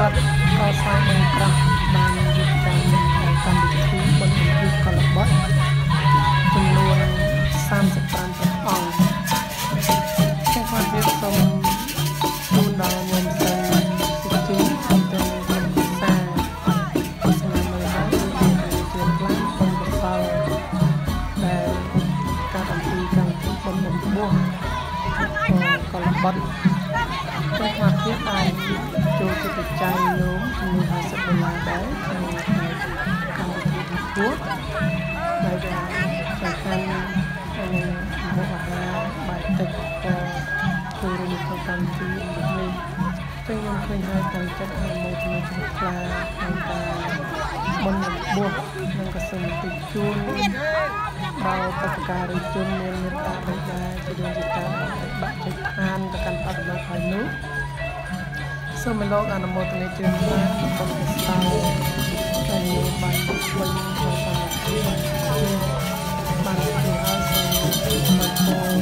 ត្តកសាងបង្ក្រាស់បានយុទ្ធកម្មកម្មវិធីបណ្ឌិតកលបត់ចំនួន35អង្គខ្ញុំបានរៀបសូមជូនដល់ញោមសិស្សសិស្សជំនាញទាំងភាសាស្នាមហើយជាខ្លាំងបំបល់ដែលការអំពីកម្មវិធីបំបំពោះកលបត់ខ្ញុំថាភាពអាចចូលចិត្តចែកញោមចំនួន$50ដែរក្នុងកម្មវិធីពោះដែលសំខាន់នៅមុខអាហារបាយទឹកក៏ចូលរួមក្នុងកម្មវិធីនេះខ្ញុំឃើញហើយតាំងចិត្តឲ្យមកជំនួយខ្លាក្នុងការបំពោះនិងក៏សូមទីជួនដល់បព្វការីជនមានមេត្តាបិតាជាដួងចិត្តបាក់ចិត្តខានទៅកាន់បដិបត្តិហើយនោះសូមលោកអនុមោទនាជូនបានគុំស្តៅដែលមានបានជួយក្នុងកម្មវិធីបានជួយឲ្យសូមមកចូល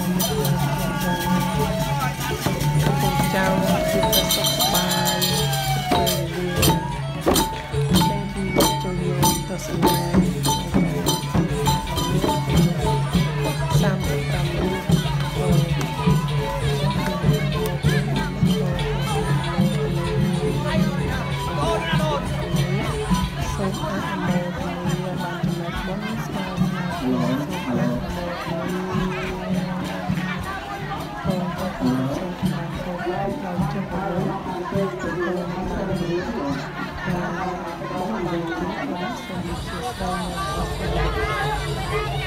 កំពុងចៅជាសុខសប្បាយពេលវេលាទាំងពីចូលយកទៅស្នេហ៍ Thank you.